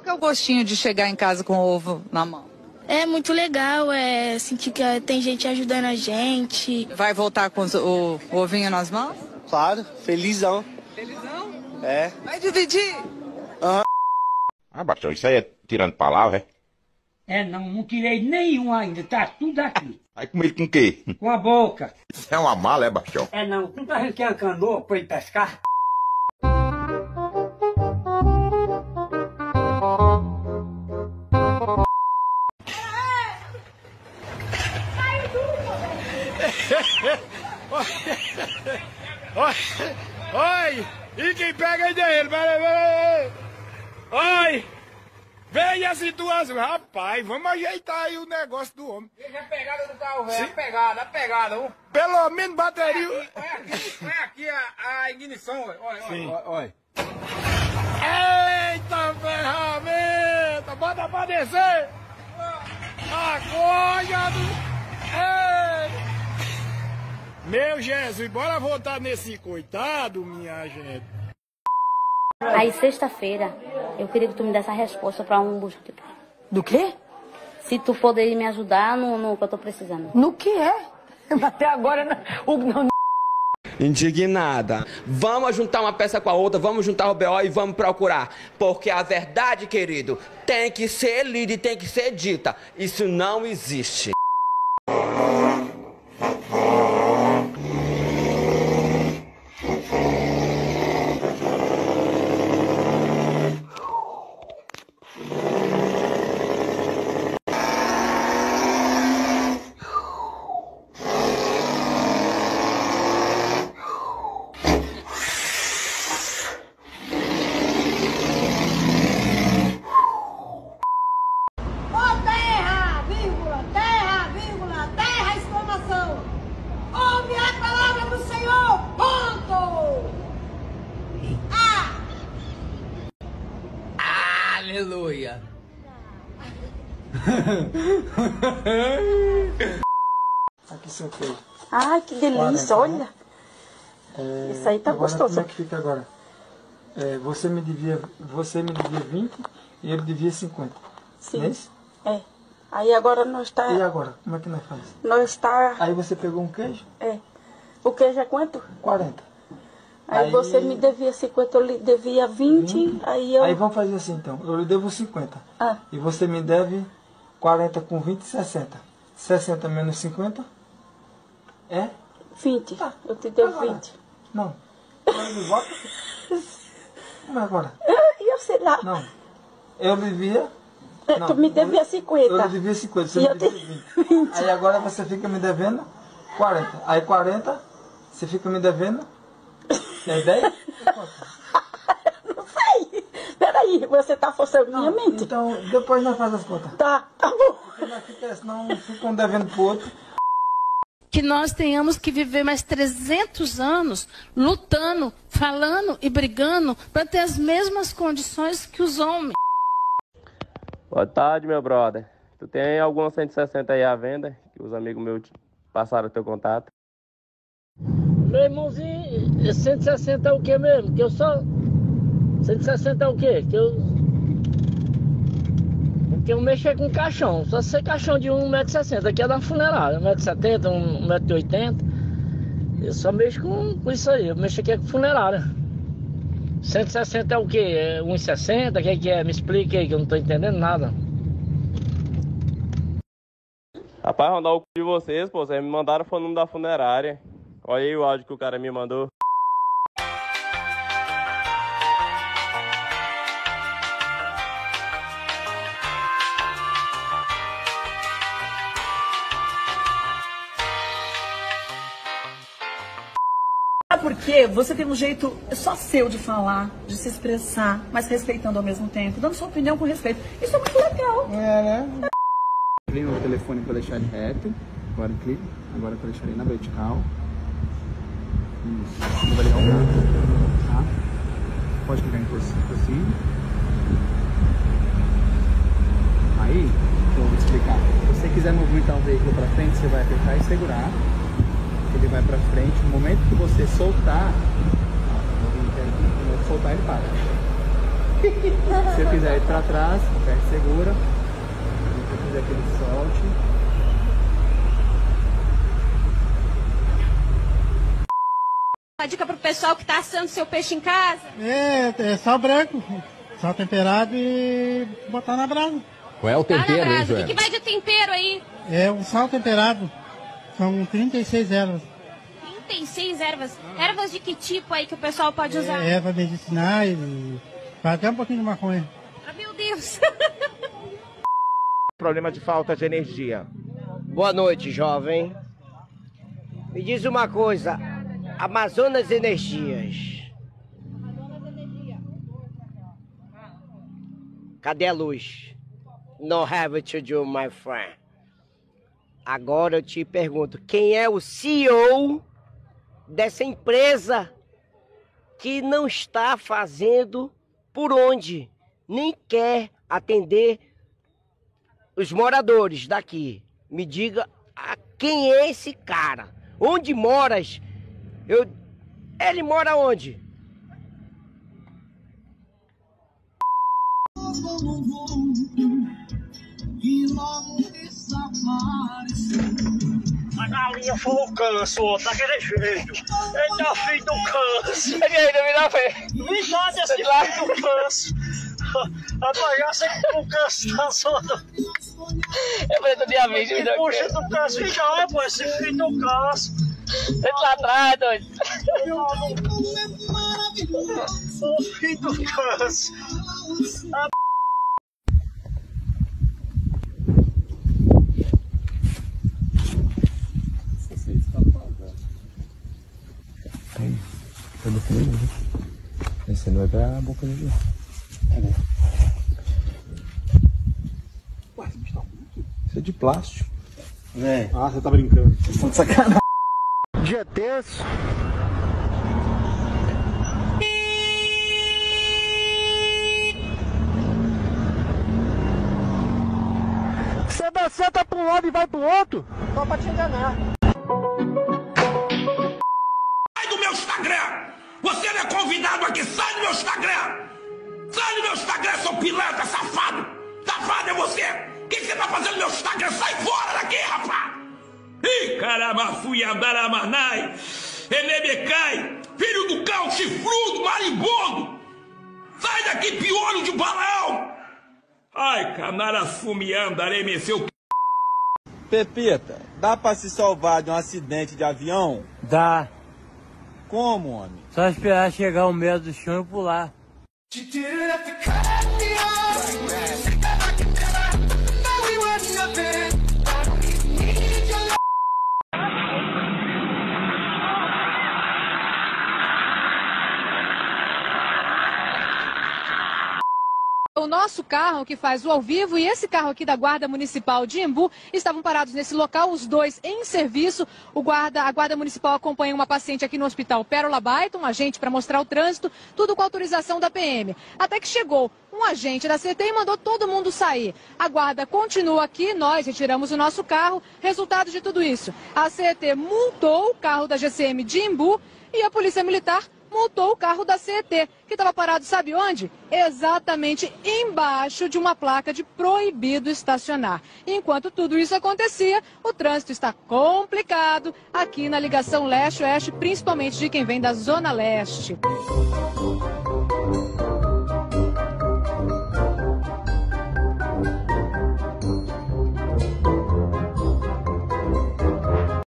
Qual que é o gostinho de chegar em casa com o ovo na mão? É muito legal, sentir que tem gente ajudando a gente. Vai voltar com o ovinho nas mãos? Claro, felizão. Felizão? É. Vai dividir? Aham. Ah, Baixão, isso aí é tirando palavra, é? Não tirei nenhum ainda, tá tudo aqui. Aí com ele com o quê? Com a boca. Isso é uma mala, é, Baixão? Não, tu tá vendo que é uma canoa pra ir pescar? Oi! E quem pega aí dele? Vai! Oi! Vem a situação, rapaz, vamos ajeitar aí o negócio do homem. Veja a pegada do carro, velho, a pegada. Pelo menos bateria... Olha aqui a ignição, olha. Eita ferramenta, bota pra descer. Agora do... Ei. Meu Jesus, bora voltar nesse coitado, minha gente. Aí, sexta-feira, eu queria que tu me desse a resposta para um... Do quê? Se tu poderia me ajudar no que eu tô precisando. No que é? Até agora não. Indignada. Vamos juntar uma peça com a outra, vamos juntar o BO e vamos procurar. Porque a verdade, querido, tem que ser lida e tem que ser dita. Isso não existe. Aleluia. Aqui seu queijo. Ai, que delícia, 40, olha. Isso aí tá agora, gostoso. Como é que fica agora? Você me devia 20 e ele devia 50. Sim. Não é isso? É. Aí agora nós tá... E agora? Como é que nós fazemos? Nós tá... Aí você pegou um queijo? É. O queijo é quanto? 40. Aí você me devia 50, eu lhe devia 20, aí eu... Aí vamos fazer assim então, eu lhe devo 50. Ah. E você me deve 40 com 20, 60. 60 menos 50 é? 20. Tá. Eu te devo agora. 20. Não. Agora me volta. Como é agora? Eu sei lá. Não. Eu devia... Não, tu me devia 50. Eu lhe devia 50, você e me devia 20. Aí agora você fica me devendo 40. Aí 40, você fica me devendo... É 10? Não sei. Peraí, você tá forçando minha mente. Então, depois nós fazemos as contas. Tá bom. Senão ficam devendo pro outro. Que nós tenhamos que viver mais 300 anos lutando, falando e brigando para ter as mesmas condições que os homens. Boa tarde, meu brother. Tu tem alguma 160 aí à venda? Que os amigos meus passaram o teu contato. Meu irmãozinho, 160 é o que mesmo? Que eu só... 160 é o quê? Que eu mexo com caixão. Só ser caixão de 1,60 m. Aqui é da funerária. 1,70 m, 1,80 m. Eu só mexo com isso aí. Eu mexo aqui com funerária. 160 é o quê? É 1,60 m? O que é? Me explique aí que eu não tô entendendo nada. Rapaz, Ronaldo, o cu de vocês, pô. Vocês me mandaram o número da funerária. Olha aí o áudio que o cara me mandou. Porque você tem um jeito só seu de falar, de se expressar, mas respeitando ao mesmo tempo, dando sua opinião com respeito. Isso é muito legal. Né? Clique no telefone para deixar ele reto. Agora clique. Agora para deixar ele na vertical. Isso. Ele vai ligar o carro. Tá? Pode clicar em proceed. Aí, eu vou explicar. Se você quiser movimentar o veículo para frente, você vai apertar e segurar. Ele vai para frente. No momento que você soltar, ele para. Se eu quiser ir pra trás, perde segura. Se eu quiser que ele solte. Uma dica pro pessoal que tá assando seu peixe em casa? É sal branco, sal temperado e botar na brasa. Qual é o tempero, hein, O Joel? que vai de tempero aí? É um sal temperado, são 36 ervas. 36 ervas. Ervas de que tipo aí que o pessoal pode usar? Ervas medicinais, faz até um pouquinho de maconha. Ah, meu Deus. Problema de falta de energia. Boa noite, jovem. Me diz uma coisa, Amazonas Energias. Cadê a luz? No have to do, my friend. Agora eu te pergunto, quem é o CEO dessa empresa que não está fazendo por onde, nem quer atender os moradores daqui? Me diga a quem é esse cara? Onde moras? Ele mora onde? A galinha falou canso, ó, daquele jeito. Eita, filho do canso. E aí, me dá fé. Me faz esse filho do canso. Rapaz, já sei que o canso tá solto. Eu falei do dia 20, me dá Poxa, do canso, fica lá, pô, esse filho do canso. Entra lá atrás, doido. O filho do canso. Esse não é pra boca dele. Isso é de plástico. É. Ah, você tá brincando. Tô de sacanagem. Dia tenso. Você dá seta pra um lado e vai pro outro? Só pra te enganar. Sai do meu Instagram! Você não é convidado aqui! Sai do meu Instagram! Sai do meu Instagram, seu pilantra, safado! Safado é você! O que você tá fazendo no meu Instagram? Sai fora daqui, rapaz! Ih, caramba, fui andaramanai! Enebecai! Filho do cão, chifrudo, marimbondo! Sai daqui, piolho de balão! Ai, canara fumeando, aremeceu. Pepita, dá pra se salvar de um acidente de avião? Dá. Como, homem? Só esperar chegar o medo do chão e pular. O nosso carro que faz o ao vivo e esse carro aqui da Guarda Municipal de Embu estavam parados nesse local, os dois em serviço. A Guarda Municipal acompanha uma paciente aqui no Hospital Pérola Baita, um agente para mostrar o trânsito, tudo com autorização da PM. Até que chegou um agente da CT e mandou todo mundo sair. A guarda continua aqui, nós retiramos o nosso carro. Resultado de tudo isso, a CT multou o carro da GCM de Embu e a Polícia Militar multou o carro da CET, que estava parado, sabe onde? Exatamente embaixo de uma placa de proibido estacionar. Enquanto tudo isso acontecia, o trânsito está complicado aqui na ligação leste-oeste, principalmente de quem vem da Zona Leste.